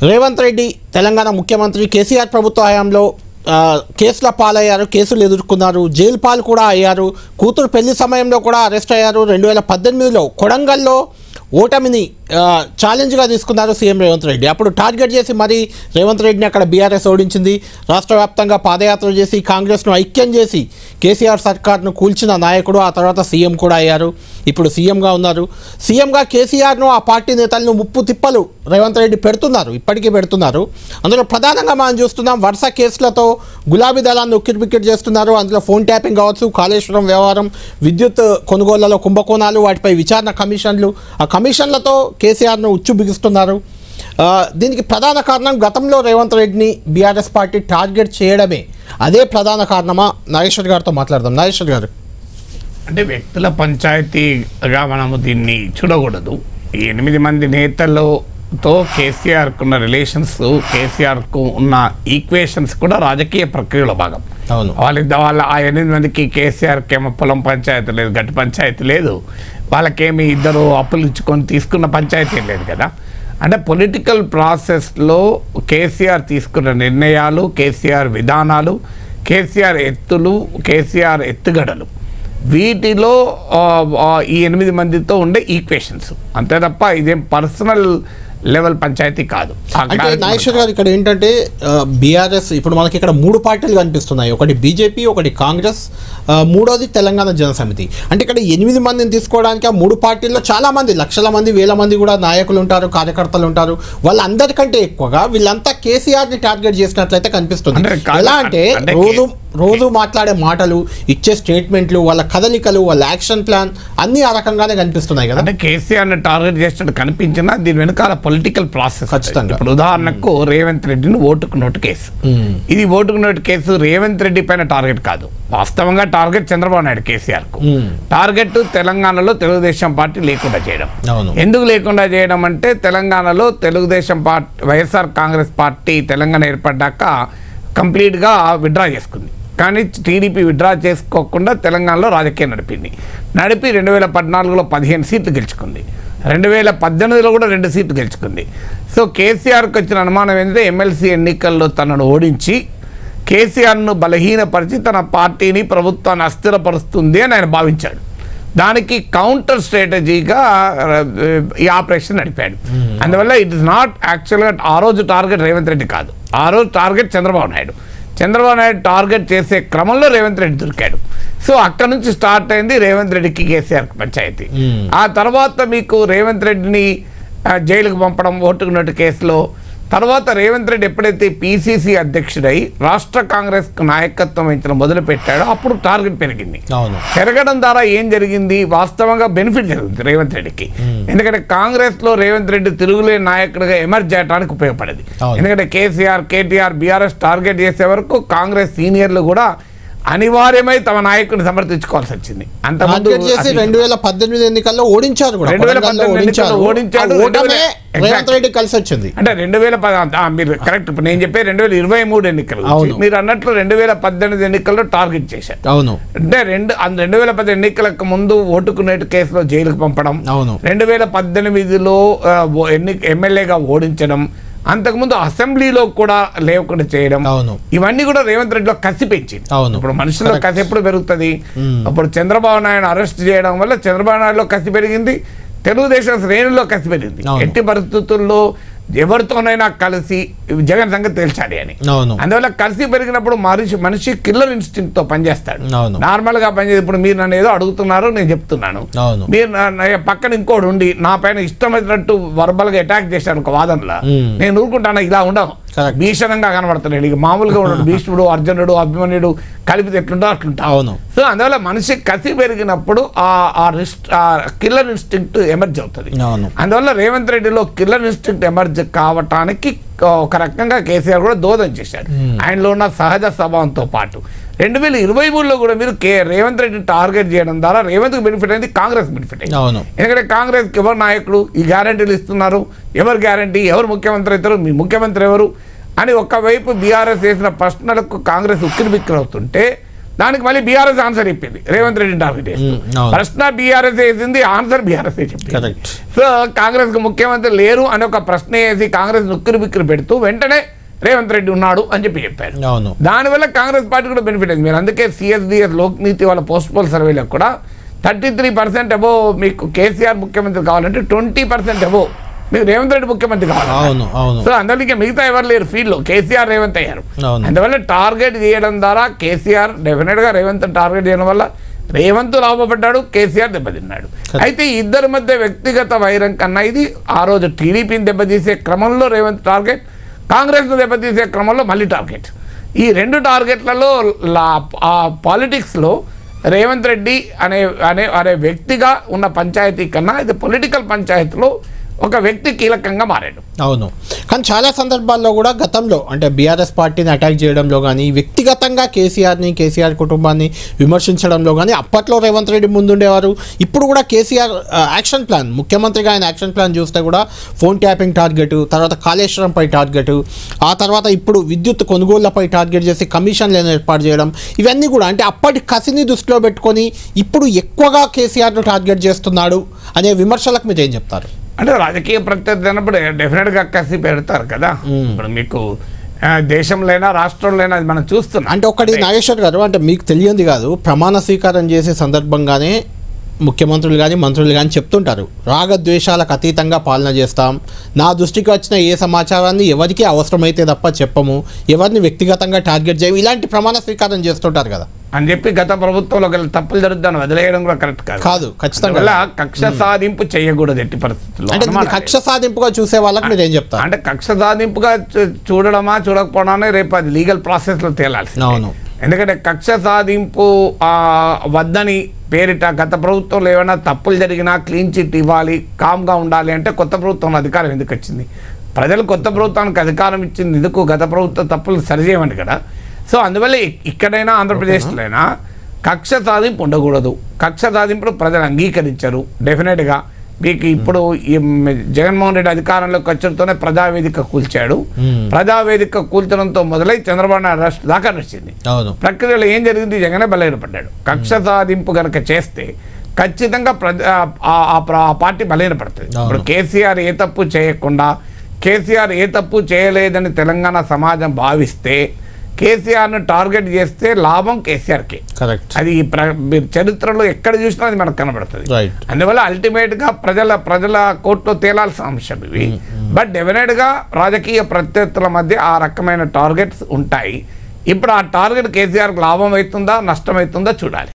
రేవంత్ రెడ్డి తెలంగాణ ముఖ్యమంత్రి కేసీఆర్ ప్రభుత్వ హయాంలో కేసుల పాలయ్యారు, కేసులు ఎదుర్కొన్నారు, జైలు పాలు కూడా అయ్యారు. కూతురు పెళ్లి సమయంలో కూడా అరెస్ట్ అయ్యారు. 2018లో కొడంగల్లో ఓటమిని ఛాలెంజ్గా తీసుకున్నారు సీఎం రేవంత్ రెడ్డి. అప్పుడు టార్గెట్ చేసి మరీ రేవంత్ రెడ్డిని అక్కడ బీఆర్ఎస్ ఓడించింది. రాష్ట్ర వ్యాప్తంగా పాదయాత్ర చేసి కాంగ్రెస్ను ఐక్యం చేసి కేసీఆర్ సర్కార్ను కూల్చిన నాయకుడు. ఆ తర్వాత సీఎం కూడా అయ్యారు. ఇప్పుడు సీఎంగా ఉన్నారు. సీఎంగా కేసీఆర్ను, ఆ పార్టీ నేతలను ముప్పు తిప్పలు రేవంత్ రెడ్డి పెడుతున్నారు, ఇప్పటికీ పెడుతున్నారు. అందులో ప్రధానంగా మనం చూస్తున్నాం, వరుస కేసులతో గులాబీ దళాన్ని ఉక్కిరిబిక్కిరి చేస్తున్నారు. అందులో ఫోన్ ట్యాపింగ్ కావచ్చు, కాళేశ్వరం వ్యవహారం, విద్యుత్ కొనుగోళ్లలో కుంభకోణాలు, వాటిపై విచారణ కమిషన్లు, ఆ కమిషన్లతో కేసీఆర్ను ఉచ్చు బిగిస్తున్నారు. దీనికి ప్రధాన కారణం గతంలో రేవంత్ రెడ్డిని బీఆర్ఎస్ పార్టీ టార్గెట్ చేయడమే. అదే ప్రధాన కారణమా? నాగేశ్వర్ గారితో మాట్లాడదాం. నాగేశ్వర్ గారు, అంటే వ్యక్తుల పంచాయతీగా మనము దీన్ని చూడకూడదు. ఈ 8 మంది నేతలతో కేసీఆర్కు ఉన్న రిలేషన్స్, కేసీఆర్కు ఉన్న ఈక్వేషన్స్ కూడా రాజకీయ ప్రక్రియలో భాగం. అవును, వాళ్ళ ఆ 8 మందికి కేసీఆర్కి ఏమో పొలం పంచాయతీ లేదు, గట్టి పంచాయతీ లేదు, వాళ్ళకేమి ఇద్దరు అప్పులు ఇచ్చుకొని తీసుకున్న పంచాయతీ లేదు కదా. అంటే పొలిటికల్ ప్రాసెస్లో కేసీఆర్ తీసుకున్న నిర్ణయాలు, కేసీఆర్ విధానాలు, కేసీఆర్ ఎత్తులు, కేసీఆర్ ఎత్తుగడలు, వీటిలో ఈ 8 మందితో ఉండే ఈక్వేషన్స్ అంతే తప్ప ఇదేం పర్సనల్ లెవెల్ పంచాయతీ కాదు. అంటే నాగేశ్వర్ గారు, ఇక్కడ ఏంటంటే బీఆర్ఎస్ ఇప్పుడు మనకి ఇక్కడ 3 పార్టీలు కనిపిస్తున్నాయి. ఒకటి బీజేపీ, ఒకటి కాంగ్రెస్, మూడోది తెలంగాణ జనసమితి. అంటే ఇక్కడ 8 మందిని తీసుకోవడానికి ఆ 3 పార్టీల్లో చాలా మంది, లక్షల మంది, వేల మంది కూడా నాయకులు ఉంటారు, కార్యకర్తలు ఉంటారు. వాళ్ళందరికంటే ఎక్కువగా వీళ్ళంతా కేసీఆర్ని టార్గెట్ చేసినట్లయితే కనిపిస్తుంది. ఎలా అంటే రోజు మాట్లాడే మాటలు, ఇచ్చే స్టేట్మెంట్లు, వాళ్ళ కదలికలు, వాళ్ళ యాక్షన్ ప్లాన్ అన్నీ ఆ రకంగానే కనిపిస్తున్నాయి కదా. అంటే కేసీఆర్ని టార్గెట్ చేసినట్టు కనిపించినా దీని వెనకాల పొలిటికల్ ప్రాసెస్ ఖచ్చితంగా. ఇప్పుడు ఉదాహరణకు రేవంత్ రెడ్డిని ఓటుకు నోటు కేసు, ఇది ఓటుకు నోటు కేసు రేవంత్ రెడ్డి పైన టార్గెట్ కాదు. వాస్తవంగా టార్గెట్ చంద్రబాబు నాయుడు కేసీఆర్కు. టార్గెట్ తెలంగాణలో తెలుగుదేశం పార్టీ లేకుండా చేయడం. ఎందుకు లేకుండా చేయడం అంటే తెలంగాణలో Telugu Desam party, YSR Congress party Telangana ఏర్పడ్డాక కంప్లీట్గా విత్డ్రా చేసుకుంది. కానీ టీడీపీ విత్డ్రా చేసుకోకుండా తెలంగాణలో రాజకీయం నడిపి 2014లో 15 సీట్లు గెలుచుకుంది. 2018లో కూడా 2 సీట్లు గెలుచుకుంది. సో కేసీఆర్కి వచ్చిన అనుమానం ఏంటంటే ఎమ్మెల్సీ ఎన్నికల్లో తనను ఓడించి కేసీఆర్ను బలహీనపరిచి తన పార్టీని, ప్రభుత్వాన్ని అస్థిరపరుస్తుంది అని ఆయన భావించాడు. దానికి కౌంటర్ స్ట్రాటజీగా ఈ ఆపరేషన్ నడిపాడు. అందువల్ల ఇట్ ఇస్ నాట్ యాక్చువల్గా ఆ రోజు టార్గెట్ రేవంత్ రెడ్డి కాదు, ఆ రోజు టార్గెట్ చంద్రబాబు నాయుడు. చంద్రబాబు నాయుడు టార్గెట్ చేసే క్రమంలో రేవంత్ రెడ్డి దొరికాడు. సో అక్కడ నుంచి స్టార్ట్ అయింది రేవంత్ రెడ్డికి కేసీఆర్ పంచాయతీ. ఆ తర్వాత మీకు రేవంత్ రెడ్డిని జైలుకు పంపడం ఓటుకు నోటు కేసులో, తర్వాత రేవంత్ రెడ్డి ఎప్పుడైతే పీసీసీ అధ్యక్షుడై రాష్ట్ర కాంగ్రెస్ నాయకత్వం వహించడం మొదలుపెట్టాడో అప్పుడు టార్గెట్ పెరిగింది. పెరగడం ద్వారా ఏం జరిగింది? వాస్తవంగా బెనిఫిట్ జరుగుతుంది రేవంత్ రెడ్డికి. ఎందుకంటే కాంగ్రెస్లో రేవంత్ రెడ్డి తిరుగులేని నాయకుడిగా ఎమర్జ్ చేయడానికి ఉపయోగపడేది. ఎందుకంటే కేసీఆర్, కేటీఆర్, బీఆర్ఎస్ టార్గెట్ చేసే వరకు కాంగ్రెస్ సీనియర్లు కూడా అనివార్యమై తమ నాయకుడిని సమర్థించుకోవాల్సి వచ్చింది. అంతకుముందు 2018 ఎన్నికల్లో ఓడించారు, కలిసి వచ్చింది. అంటే 2010 మీరు కరెక్ట్. ఇప్పుడు నేను చెప్పే 2023 ఎన్నికలు మీరు అన్నట్లు 2018 ఎన్నికల్లో టార్గెట్ చేశారు. అవును, అంటే 2010 ఎన్నికలకు ముందు ఓటుకు నోటు కేసులో జైలుకు పంపడం, 2018లో ఎమ్మెల్యేగా ఓడించడం, అంతకుముందు అసెంబ్లీలో కూడా లేకుండా చేయడం, ఇవన్నీ కూడా రేవంత్ రెడ్డిలో కసి పెంచింది. ఇప్పుడు మనుషుల్లో కసి ఎప్పుడు పెరుగుతుంది? అప్పుడు చంద్రబాబు నాయుడు అరెస్ట్ చేయడం వల్ల చంద్రబాబు నాయుడులో కసి పెరిగింది, తెలుగుదేశం శ్రేణుల్లో కసి పెరిగింది. ఎట్టి పరిస్థితుల్లో ఎవరితోనైనా కలిసి జగన్ సంగతి తేల్చాలి అని. అందువల్ల కలిసి పెరిగినప్పుడు మనిషి కిల్లర్ ఇన్స్టింక్ట్ తో పనిచేస్తాడు. నార్మల్ గా పనిచేసి ఇప్పుడు మీరు నన్ను ఏదో అడుగుతున్నారు, నేను చెప్తున్నాను, మీరు పక్కన ఇంకోటి ఉండి నా పైన ఇష్టం వచ్చినట్టు వర్బల్ గా అటాక్ చేశాను ఒక వాదనలో, నేను ఊరుకుంటాను. ఇలా ఉండవు, భీషణంగా కనబడుతున్నాడు. ఇక మామూలుగా ఉండడు. భీష్ముడు, అర్జునుడు, అభిమన్యుడు కలిపితే ఎట్లుంటో అట్లుంటా. సో అందువల్ల మనిషి కసి పెరిగినప్పుడు ఆ కిల్లర్ ఇన్స్టింక్ట్ ఎమర్జ్ అవుతుంది. అందువల్ల రేవంత్ రెడ్డిలో కిల్లర్ ఇన్స్టింక్ట్ ఎమర్జ్ కావటానికి ఒక రకంగా కేసీఆర్ కూడా దోదం చేశాడు. ఆయనలో ఉన్న సహజ స్వభావంతో పాటు 2023లో కూడా మీరు రేవంత్ రెడ్డిని టార్గెట్ చేయడం ద్వారా రేవంత్కి బెనిఫిట్ అయింది, కాంగ్రెస్ బెనిఫిట్ అయింది. ఎందుకంటే కాంగ్రెస్కి ఎవరు నాయకుడు, ఈ గ్యారంటీలు ఇస్తున్నారు, ఎవరు గ్యారంటీ, ఎవరు ముఖ్యమంత్రి అవుతారు, మీ ముఖ్యమంత్రి ఎవరు అని ఒకవైపు బీఆర్ఎస్ చేసిన ప్రశ్నలకు కాంగ్రెస్ ఉక్కిరిబిక్కిరి అవుతుంటే, దానికి మళ్ళీ బీఆర్ఎస్ ఆన్సర్ చెప్పింది, రేవంత్ రెడ్డిని టార్గెట్ చేస్తూ. ప్రశ్న బీఆర్ఎస్ వేసింది, ఆన్సర్ బీఆర్ఎస్ చెప్పింది. సో కాంగ్రెస్కి ముఖ్యమంత్రి లేరు అని ఒక ప్రశ్న వేసి కాంగ్రెస్ నుక్కిరి బిక్కిరి పెడుతూ వెంటనే రేవంత్ రెడ్డి ఉన్నాడు అని చెప్పారు. దానివల్ల కాంగ్రెస్ పార్టీ కూడా బెనిఫిట్ అయింది. మీరు అందుకే సిఎస్డిఎస్ లోక్నీతి వాళ్ళ పోస్ట్ పోల్ సర్వేలకు కూడా 33% అబోవ్ మీకు కేసీఆర్ ముఖ్యమంత్రి కావాలంటే 20% అబోవ్ మీకు రేవంత్ రెడ్డి ముఖ్యమంత్రి కావాలి. సో అందరికీ మిగతా ఎవరు లేరు ఫీల్డ్లో, కేసీఆర్ రేవంత్ అయ్యారు. అందువల్ల టార్గెట్ చేయడం ద్వారా కేసీఆర్ డెఫినెట్గా రేవంత్ టార్గెట్ చేయడం వల్ల రేవంత్ లాభపడ్డాడు, కేసీఆర్ దెబ్బతిన్నాడు. అయితే ఇద్దరి మధ్య వ్యక్తిగత వైరం కన్నా ఇది ఆ రోజు టీడీపీని దెబ్బతీసే క్రమంలో రేవంత్ టార్గెట్, కాంగ్రెస్ను దెబ్బతీసే క్రమంలో మళ్ళీ టార్గెట్. ఈ రెండు టార్గెట్లలో ఆ పాలిటిక్స్లో రేవంత్ రెడ్డి అనే వ్యక్తిగా ఉన్న పంచాయతీ కన్నా ఇది పొలిటికల్ పంచాయతీలో ఒక వ్యక్తి కీలకంగా మారాడు. అవును, కానీ చాలా సందర్భాల్లో కూడా గతంలో అంటే బీఆర్ఎస్ పార్టీని అటాక్ చేయడంలో కానీ వ్యక్తిగతంగా కేసీఆర్ కుటుంబాన్ని విమర్శించడంలో కానీ అప్పట్లో రేవంత్ రెడ్డి ముందుండేవారు. ఇప్పుడు కూడా కేసీఆర్ యాక్షన్ ప్లాన్, ముఖ్యమంత్రిగా ఆయన యాక్షన్ ప్లాన్ చూస్తే కూడా ఫోన్ ట్యాపింగ్ టార్గెట్, తర్వాత కాళేశ్వరంపై టార్గెట్, ఆ తర్వాత ఇప్పుడు విద్యుత్ కొనుగోళ్లపై టార్గెట్ చేసి కమిషన్లను ఏర్పాటు చేయడం, ఇవన్నీ కూడా అంటే అప్పటి కసిని దృష్టిలో పెట్టుకొని ఇప్పుడు ఎక్కువగా కేసీఆర్ను టార్గెట్ చేస్తున్నాడు అనే విమర్శలకు మీరు ఏం చెప్తారు? అంటే రాజకీయ ప్రత్యర్థి అన్నప్పుడు డెఫినెట్గా కసి పెడతారు కదా. ఇప్పుడు మీకు దేశంలోనైనా రాష్ట్రంలోనైనా అది మనం చూస్తున్నాం. అంటే ఒకటి నాగేశ్వర్ గారు, అంటే మీకు తెలియంది కాదు, ప్రమాణ స్వీకారం చేసే సందర్భంగానే ముఖ్యమంత్రులు కానీ మంత్రులు కానీ చెప్తుంటారు, రాగద్వేషాలకు అతీతంగా పాలన చేస్తాం, నా దృష్టికి వచ్చిన ఏ సమాచారాన్ని ఎవరికి అవసరమైతే తప్ప చెప్పము, ఎవరిని వ్యక్తిగతంగా టార్గెట్ చేయము, ఇలాంటి ప్రమాణ స్వీకారం చేస్తుంటారు కదా అని చెప్పి గత ప్రభుత్వంలో తప్పులు జరుగుతాను వదిలేయడం కూడా కరెక్ట్ కాదు. ఖచ్చితంగా కక్ష సాధింపు చేయకూడదు ఎట్టి పరిస్థితుల్లో. అంటే కక్ష సాధింపుగా చూసే వాళ్ళకి మీరు ఏం చెప్తారు? అంటే కక్ష సాధింపుగా చూడడమా చూడకపోవడమే రేపు అది లీగల్ ప్రాసెస్లో తేలాల్సి. అవును, ఎందుకంటే కక్ష సాధింపు వద్దని పేరిట గత ప్రభుత్వంలో ఏమైనా తప్పులు జరిగినా క్లీన్ చిట్ ఇవ్వాలి, కామ్గా ఉండాలి అంటే కొత్త ప్రభుత్వం అధికారం ఎందుకు వచ్చింది? ప్రజలు కొత్త ప్రభుత్వానికి అధికారం ఇచ్చింది ఎందుకు? గత ప్రభుత్వ తప్పులు సరిచేయమని కదా. సో అందువల్ల ఇక్కడైనా ఆంధ్రప్రదేశ్లో అయినా కక్ష సాధింపు ఉండకూడదు. కక్ష సాధింపులు ప్రజలు అంగీకరించరు డెఫినెట్గా. మీకు ఇప్పుడు జగన్మోహన్ రెడ్డి అధికారంలోకి వచ్చడంతోనే ప్రజావేదిక కూల్చాడు. ప్రజావేదిక కూల్చడంతో మొదలై చంద్రబాబు నాయుడు అరెస్ట్ దాకా నడిచింది. ప్రక్రియలో ఏం జరిగింది? జగనే బలహీనపడ్డాడు. కక్ష సాధింపు కనుక చేస్తే ఖచ్చితంగా ఆ పార్టీ బలహీనపడుతుంది. ఇప్పుడు కేసీఆర్ ఏ తప్పు చేయకుండా, కేసీఆర్ ఏ తప్పు చేయలేదని తెలంగాణ సమాజం భావిస్తే కేసీఆర్ను టార్గెట్ చేస్తే లాభం కేసీఆర్కే. అది చరిత్రలో ఎక్కడ చూసినా అది మనకు కనబడుతుంది. అందువల్ల అల్టిమేట్గా ప్రజల కోర్టులో తేలాల్సిన అంశం ఇవి. బట్ డెఫినెట్గా రాజకీయ ప్రత్యర్థుల మధ్య ఆ రకమైన టార్గెట్స్ ఉంటాయి. ఇప్పుడు ఆ టార్గెట్ కేసీఆర్కి లాభం అవుతుందా నష్టం అవుతుందా చూడాలి.